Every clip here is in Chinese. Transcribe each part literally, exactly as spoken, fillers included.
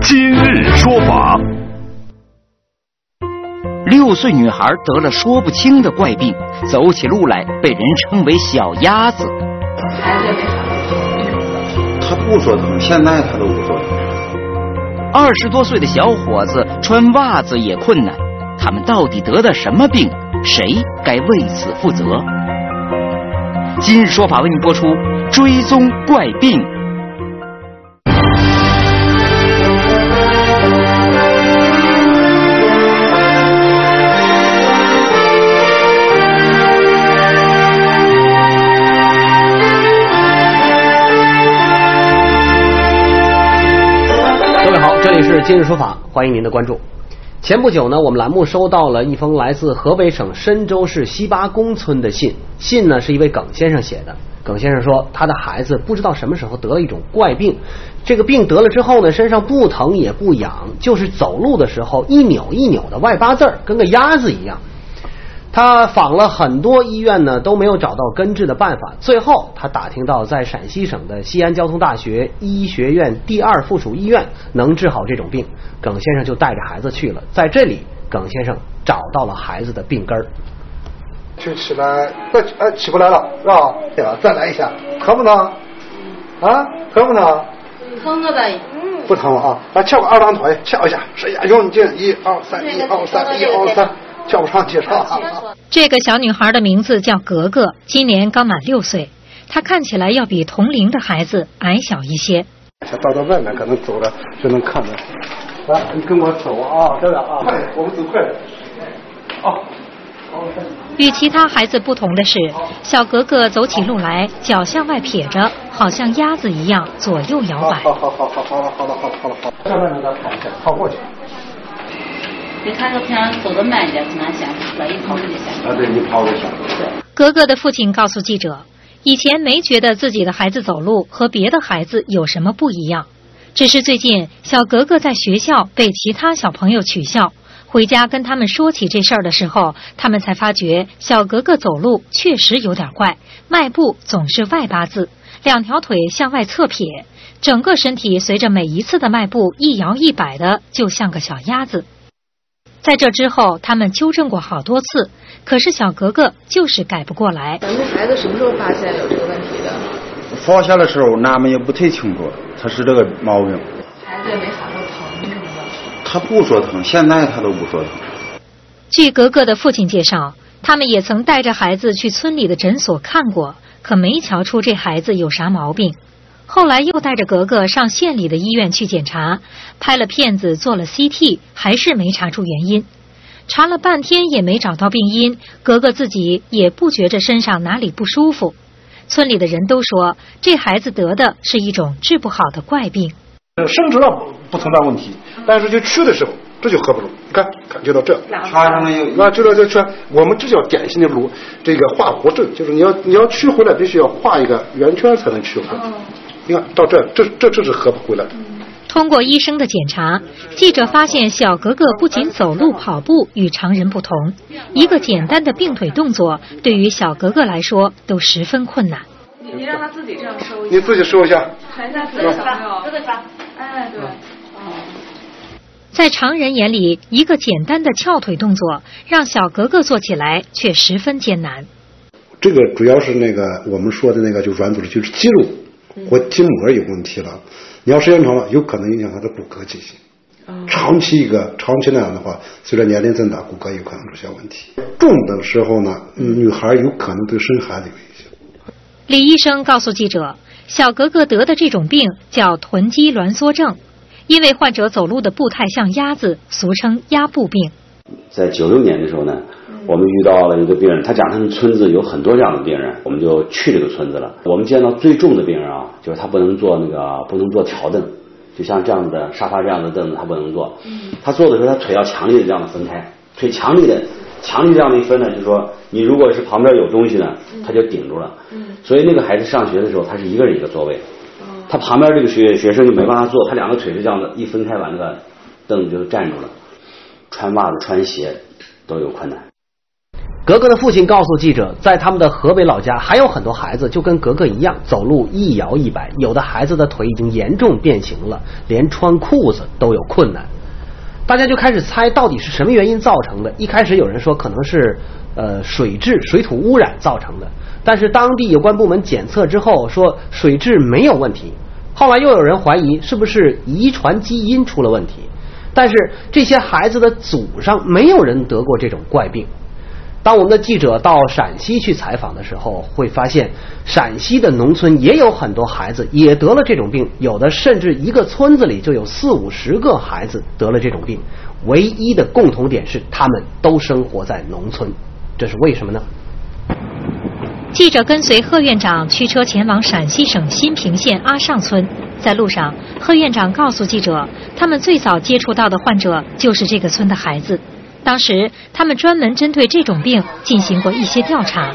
今日说法。 六岁女孩得了说不清的怪病，走起路来被人称为小鸭子。 孩子也没啥疼， 他不说疼，现在他都不说疼。 二十多岁的小伙子穿袜子也困难，他们到底得的什么病？谁该为此负责？今日说法为您播出追踪怪病。 各位好，这里是今日说法，欢迎您的关注。前不久呢，我们栏目收到了一封来自河北省申州市西八公村的信。信呢是一位耿先生写的。耿先生说，他的孩子不知道什么时候得了一种怪病，这个病得了之后呢，身上不疼也不痒，就是走路的时候一扭一扭的外八字儿，跟个鸭子一样。他访了很多医院呢，都没有找到根治的办法。最后他打听到在陕西省的西安交通大学医学院第二附属医院能治好这种病，耿先生就带着孩子去了。在这里，耿先生找到了孩子的病根儿。 就起来，不，哎，起不来了，是吧？对吧？再来一下，疼不疼？啊，疼不疼？ 疼了呗。 不疼啊！来翘个二郎腿，翘一下，使下用劲，一二三，一二三，一二三。叫不上介绍。 这个小女孩的名字叫格格，今年刚满六岁。她看起来要比同龄的孩子矮小一些。 到到外面可能走了就能看到。来，你跟我走啊，这边啊，快点，我们走快点。啊。 与其他孩子不同的是，小格格走起路来脚向外撇着，好像鸭子一样左右摇摆。 好好好好好了好了好了好了好了，下面让他跑一下，跑过去。 你看着平常走得慢一点，可能想出来，一跑就想。 啊，对，你跑就想。 对。 格格的父亲告诉记者，以前没觉得自己的孩子走路和别的孩子有什么不一样，只是最近小格格在学校被其他小朋友取笑，回家跟他们说起这事儿的时候，他们才发觉小格格走路确实有点怪，迈步总是外八字，两条腿向外侧撇，整个身体随着每一次的迈步一摇一摆的，就像个小鸭子。在这之后，他们纠正过好多次，可是小格格就是改不过来。 咱们孩子什么时候发现有这个问题的？ 发现的时候，俺们也不太清楚，他是这个毛病。 孩子也没喊过疼什么的。 他不说疼，现在他都不说疼。 据格格的父亲介绍，他们也曾带着孩子去村里的诊所看过，可没瞧出这孩子有啥毛病。后来又带着格格上县里的医院去检查，拍了片子，做了 C T， 还是没查出原因。查了半天也没找到病因，格格自己也不觉着身上哪里不舒服。村里的人都说，这孩子得的是一种治不好的怪病。 生殖了不存在问题，但是就去的时候这就合不住。你看，感觉到这， 插上了有， 那知道这圈，我们这叫典型的颅这个画活症，就是你要你要取回来，必须要画一个圆圈才能取回来。你看到这，这这这是合不回来的。 通过医生的检查，记者发现小格格不仅走路跑步与常人不同，一个简单的并腿动作对于小格格来说都十分困难。 你你让他自己这样收一下。 你自己收一下。 看一下这个小朋友，这个啥？哎，对。哦。 在常人眼里，一个简单的翘腿动作让小格格做起来却十分艰难。 这个主要是那个我们说的那个就软组织，就是肌肉或筋膜有问题了。你要时间长了，有可能影响他的骨骼记性。长期一个长期那样的话，随着年龄增大，骨骼有可能出现问题。重的时候呢，女孩有可能对生孩子有影响。 李医生告诉记者，小格格得的这种病叫臀肌挛缩症，因为患者走路的步态像鸭子，俗称鸭步病。 在九六年的时候呢，我们遇到了一个病人，他讲他们村子有很多这样的病人，我们就去这个村子了。我们见到最重的病人啊，就是他不能坐那个不能坐条凳，就像这样的沙发这样的凳子他不能坐。他坐的时候，他腿要强力的这样的分开，腿强力的强力这样的一分呢，就是说你如果是旁边有东西呢，他就顶住了。所以那个孩子上学的时候，他是一个人一个座位，他旁边这个学学生就没办法坐，他两个腿是这样的，一分开把那个凳子就站住了。穿袜子穿鞋都有困难。 格格的父亲告诉记者，在他们的河北老家还有很多孩子就跟格格一样，走路一摇一摆，有的孩子的腿已经严重变形了，连穿裤子都有困难。大家就开始猜到底是什么原因造成的。一开始有人说可能是呃水质水土污染造成的，但是当地有关部门检测之后说水质没有问题。后来又有人怀疑是不是遗传基因出了问题，但是这些孩子的祖上没有人得过这种怪病。当我们的记者到陕西去采访的时候，会发现陕西的农村也有很多孩子也得了这种病，有的甚至一个村子里就有四五十个孩子得了这种病，唯一的共同点是他们都生活在农村，这是为什么呢？ 记者跟随贺院长驱车前往陕西省新平县阿上村，在路上，贺院长告诉记者，他们最早接触到的患者就是这个村的孩子。当时他们专门针对这种病进行过一些调查。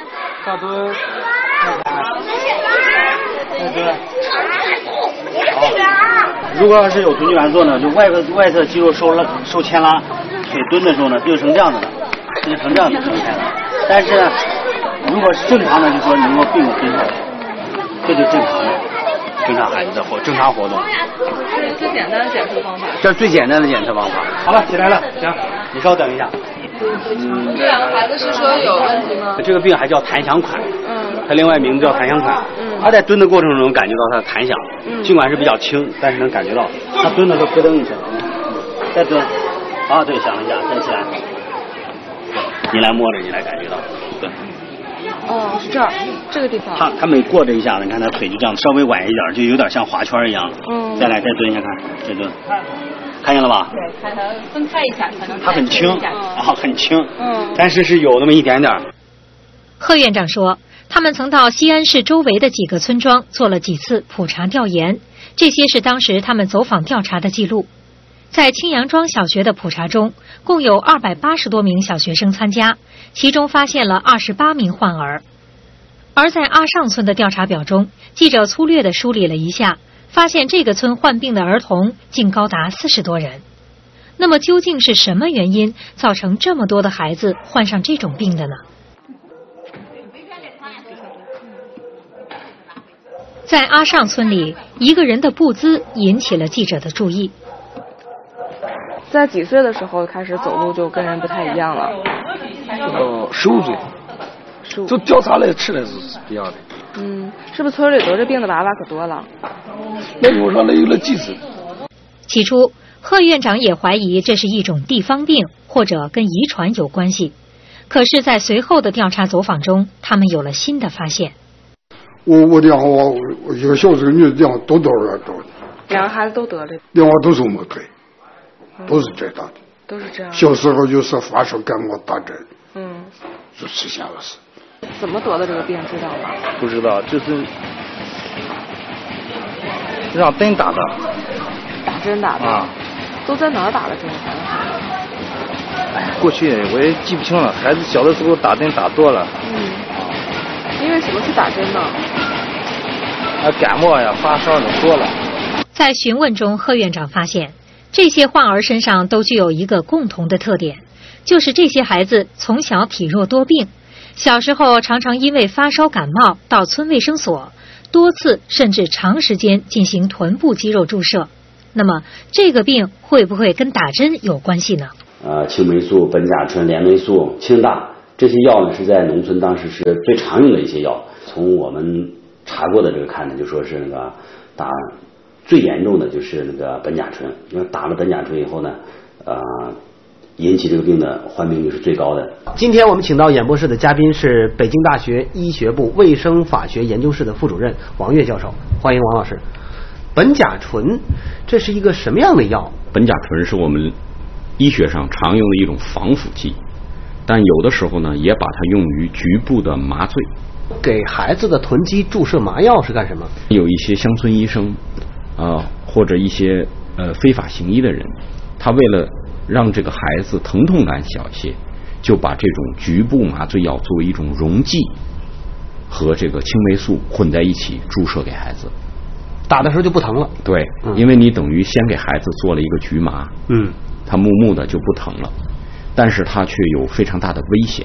如果要是有臀肌挛缩呢，就外侧外侧肌肉受了受牵拉，腿蹲的时候呢，就成这样子的，就成这样子呈现的。但是呢，如果是正常的，就说能够并有跟上，这就正常的正常孩子的活正常活动。 这是最简单的检测方法。 这是最简单的检测方法。好了，起来了，行，你稍等一下。 嗯，这两个孩子是说有问题吗？ 这个病还叫弹响款， 嗯， 它另外名字叫弹响款。嗯，他在蹲的过程中感觉到它的弹响，嗯，尽管是比较轻，但是能感觉到。他蹲的时候咯噔一声，再蹲，啊，对，响一下，再起来。你来摸着，你来感觉到，对。 哦，是这儿，这个地方。 他他每过这一下，你看他腿就这样稍微崴一点，就有点像滑圈一样。嗯。再来，再蹲一下看，再蹲。看见了吧？ 对，看它分开一下才能。 它很轻啊，很轻。嗯。但是是有那么一点点。 贺院长说，他们曾到西安市周围的几个村庄做了几次普查调研，这些是当时他们走访调查的记录。在青阳庄小学的普查中，共有二百八十多名小学生参加，其中发现了二十八名患儿。而在阿上村的调查表中，记者粗略地梳理了一下，发现这个村患病的儿童竟高达四十多人。那么究竟是什么原因造成这么多的孩子患上这种病的呢？在阿上村里，一个人的步姿引起了记者的注意。 在几岁的时候开始走路就跟人不太一样了？ 呃，十五岁，十五，就调查来吃的是不一样的。 嗯，是不是村里得这病的娃娃可多了？ 那有让那有了机制。 起初，贺院长也怀疑这是一种地方病，或者跟遗传有关系。可是，在随后的调查走访中，他们有了新的发现。 我我两个我我一个小时个女的两个都得了都。 两个孩子都得了。 两个都是没对。都是这样的， 都是这样。 小时候就是发烧感冒打针， 嗯， 就出现了事。 怎么得的这个病知道吗？ 不知道，就是让针打的。 打针打的啊？都在哪儿打的针？ 哎，过去我也记不清了，孩子小的时候打针打多了。 嗯。因为什么去打针呢？ 啊，感冒呀、发烧的多了。 在询问中，贺院长发现。这些患儿身上都具有一个共同的特点，就是这些孩子从小体弱多病，小时候常常因为发烧感冒到村卫生所，多次甚至长时间进行臀部肌肉注射。那么这个病会不会跟打针有关系呢？ 呃，青霉素、苯甲醇、链霉素、氢大这些药呢，是在农村当时是最常用的一些药。从我们查过的这个看呢，就说是那个打。最严重的就是那个苯甲醇，因为打了苯甲醇以后呢，呃，引起这个病的患病率是最高的。 今天我们请到演播室的嘉宾是北京大学医学部卫生法学研究室的副主任王岳教授，欢迎王老师。苯甲醇这是一个什么样的药？ 苯甲醇是我们医学上常用的一种防腐剂，但有的时候呢，也把它用于局部的麻醉。 给孩子的臀肌注射麻药是干什么？ 有一些乡村医生。啊、呃，或者一些呃非法行医的人，他为了让这个孩子疼痛感小一些，就把这种局部麻醉药作为一种溶剂和这个青霉素混在一起注射给孩子， 打的时候就不疼了。 对，嗯、因为你等于先给孩子做了一个局麻， 嗯， 他木木的就不疼了，但是他却有非常大的危险，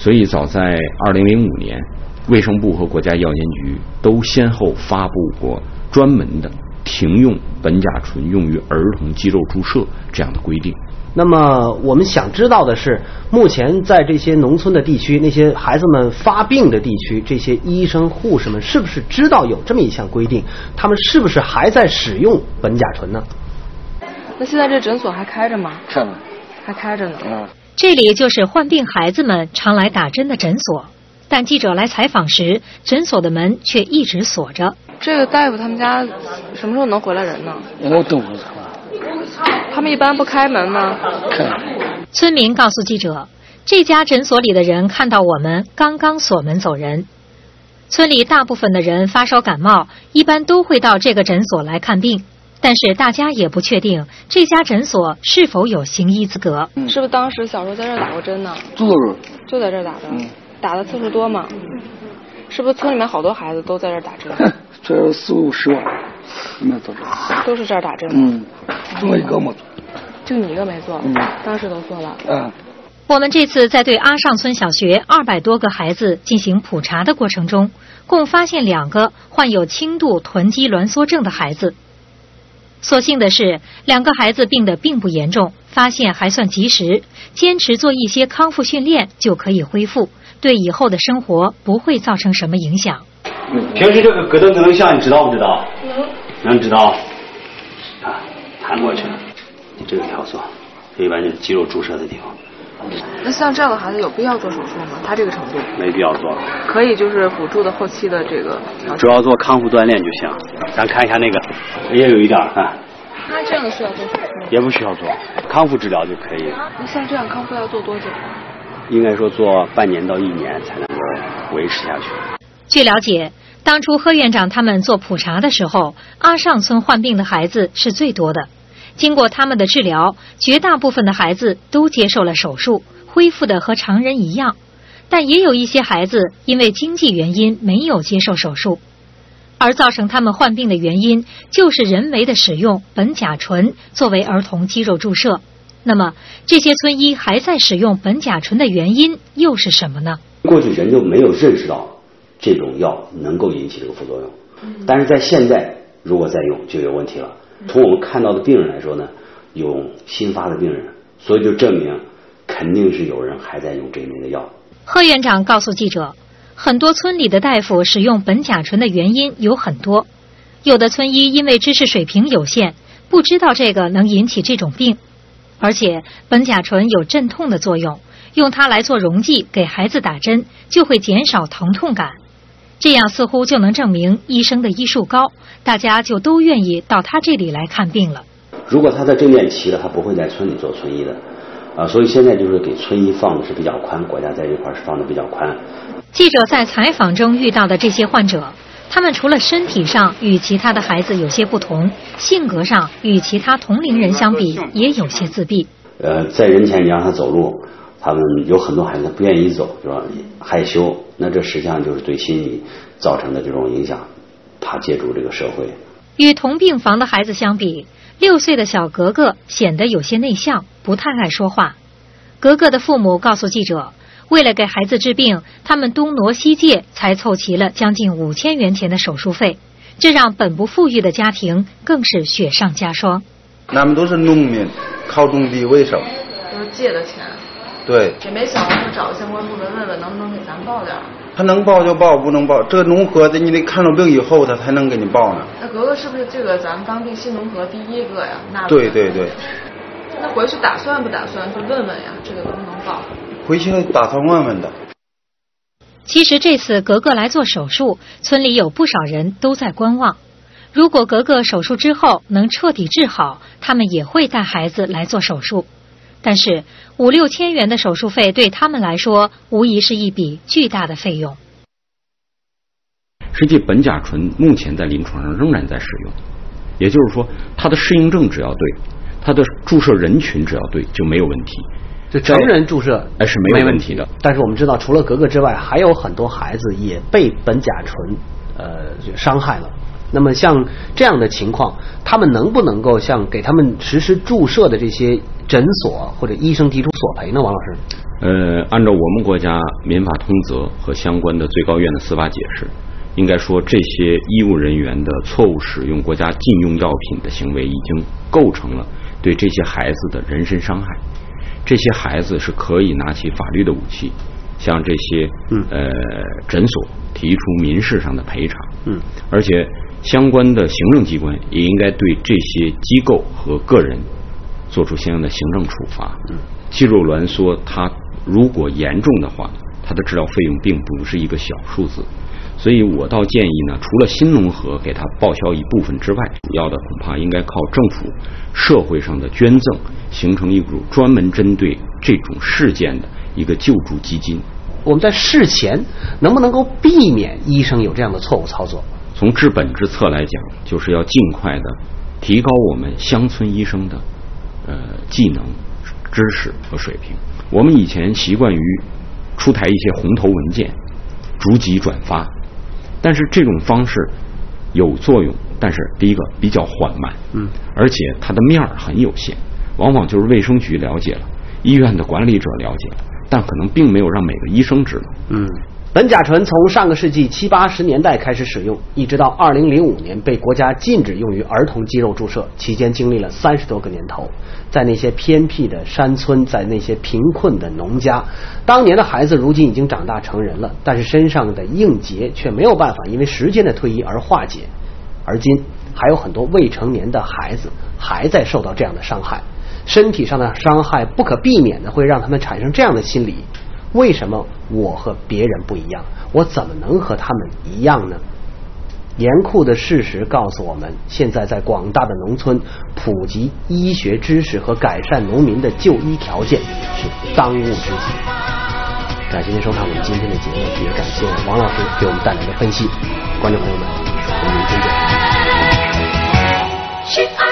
所以早在二零零五年，卫生部和国家药监局都先后发布过专门的停用苯甲醇用于儿童肌肉注射这样的规定。 那么我们想知道的是，目前在这些农村的地区，那些孩子们发病的地区，这些医生护士们是不是知道有这么一项规定？他们是不是还在使用苯甲醇呢？ 那现在这诊所还开着吗？ 开着， 还开着呢。 嗯， 这里就是患病孩子们常来打针的诊所，但记者来采访时，诊所的门却一直锁着。 这个大夫他们家什么时候能回来人呢？ 我都不知道。 他们一般不开门吗？ 开。 村民告诉记者，这家诊所里的人看到我们刚刚锁门走人。村里大部分的人发烧感冒，一般都会到这个诊所来看病，但是大家也不确定这家诊所是否有行医资格。 嗯、是不是当时小时候在这儿打过针呢？ 就是， 就在这儿打的。嗯，打的次数多吗？是不是村里面好多孩子都在这儿打针？ 这四五十万，没做这， 都是这儿打针。 嗯，就我一个没做。 就你一个没做？ 嗯， 当时都做了。 嗯。 我们这次在对阿上村小学二百多个孩子进行普查的过程中，共发现两个患有轻度臀肌挛缩症的孩子。所幸的是，两个孩子病得并不严重，发现还算及时，坚持做一些康复训练就可以恢复，对以后的生活不会造成什么影响。 平时这个咯噔咯噔响，你知道不知道？能知道？啊，弹过去了，你这个条索，这一般就是肌肉注射的地方。 那像这样的孩子有必要做手术吗？他这个程度没必要做， 可以就是辅助的后期的这个主要做康复锻炼就行。咱看一下那个，也有一点啊。 他这样的需要做手术吗？ 也不需要做，康复治疗就可以。 那像这样康复要做多久？ 应该说做半年到一年才能够维持下去。 据了解，当初贺院长他们做普查的时候，阿上村患病的孩子是最多的。经过他们的治疗，绝大部分的孩子都接受了手术，恢复的和常人一样。但也有一些孩子因为经济原因没有接受手术，而造成他们患病的原因就是人为的使用苯甲醇作为儿童肌肉注射。那么这些村医还在使用苯甲醇的原因又是什么呢？ 过去人就没有认识到这种药能够引起这个副作用，但是在现在如果再用就有问题了。从我们看到的病人来说呢，有新发的病人，所以就证明肯定是有人还在用这一类的药。 贺院长告诉记者，很多村里的大夫使用苯甲醇的原因有很多，有的村医因为知识水平有限，不知道这个能引起这种病，而且苯甲醇有镇痛的作用，用它来做溶剂给孩子打针就会减少疼痛感，这样似乎就能证明医生的医术高，大家就都愿意到他这里来看病了。 如果他的证件齐了，他不会在村里做村医的啊，所以现在就是给村医放的是比较宽，国家在这块是放的比较宽。 记者在采访中遇到的这些患者，他们除了身体上与其他的孩子有些不同，性格上与其他同龄人相比也有些自闭。 呃，在人前你让他走路，他们有很多孩子不愿意走，是吧？害羞，那这实际上就是对心理造成的这种影响，怕接触这个社会。 与同病房的孩子相比，六岁的小格格显得有些内向，不太爱说话。格格的父母告诉记者，为了给孩子治病，他们东挪西借，才凑齐了将近五千元钱的手术费，这让本不富裕的家庭更是雪上加霜。 咱们都是农民，靠种地为生， 都是借的钱。 对， 也没想过说找相关部门问问能不能给咱报点。 他能报就报，不能报，这个农合的你得看着病以后他才能给你报呢。 那格格是不是这个咱们当地新农合第一个呀？那对对对。 那回去打算不打算去问问呀？这个能不能报？ 回去打算问问的。 其实这次格格来做手术，村里有不少人都在观望。如果格格手术之后能彻底治好，他们也会带孩子来做手术。但是五六千元的手术费对他们来说，无疑是一笔巨大的费用。 实际苯甲醇目前在临床上仍然在使用，也就是说，它的适应症只要对，它的注射人群只要对，就没有问题。 就成人注射哎是没有问题的。 但是我们知道，除了格格之外，还有很多孩子也被苯甲醇呃伤害了。 那么像这样的情况，他们能不能够像给他们实施注射的这些诊所或者医生提出索赔呢？王老师？ 呃，按照我们国家民法通则和相关的最高院的司法解释，应该说这些医务人员的错误使用国家禁用药品的行为已经构成了对这些孩子的人身伤害。这些孩子是可以拿起法律的武器，向这些呃诊所提出民事上的赔偿。 嗯，而且相关的行政机关也应该对这些机构和个人做出相应的行政处罚。嗯，肌肉挛缩它如果严重的话，它的治疗费用并不是一个小数字，所以我倒建议呢，除了新农合给它报销一部分之外，主要的恐怕应该靠政府社会上的捐赠，形成一股专门针对这种事件的一个救助基金。 我们在事前能不能够避免医生有这样的错误操作？ 从治本之策来讲，就是要尽快的提高我们乡村医生的呃技能、知识和水平。我们以前习惯于出台一些红头文件，逐级转发，但是这种方式有作用，但是第一个比较缓慢，嗯，而且它的面儿很有限，往往就是卫生局了解了，医院的管理者了解了，但可能并没有让每个医生知道。 嗯，苯甲醇从上个世纪七八十年代开始使用，一直到二零零五年被国家禁止用于儿童肌肉注射，期间经历了三十多个年头。在那些偏僻的山村，在那些贫困的农家，当年的孩子如今已经长大成人了，但是身上的硬结却没有办法因为时间的推移而化解。而今还有很多未成年的孩子还在受到这样的伤害，身体上的伤害不可避免的会让他们产生这样的心理：为什么我和别人不一样？我怎么能和他们一样呢？严酷的事实告诉我们，现在在广大的农村，普及医学知识和改善农民的就医条件是当务之急。感谢您收看我们今天的节目，也感谢王老师给我们带来的分析。观众朋友们，我们明天见。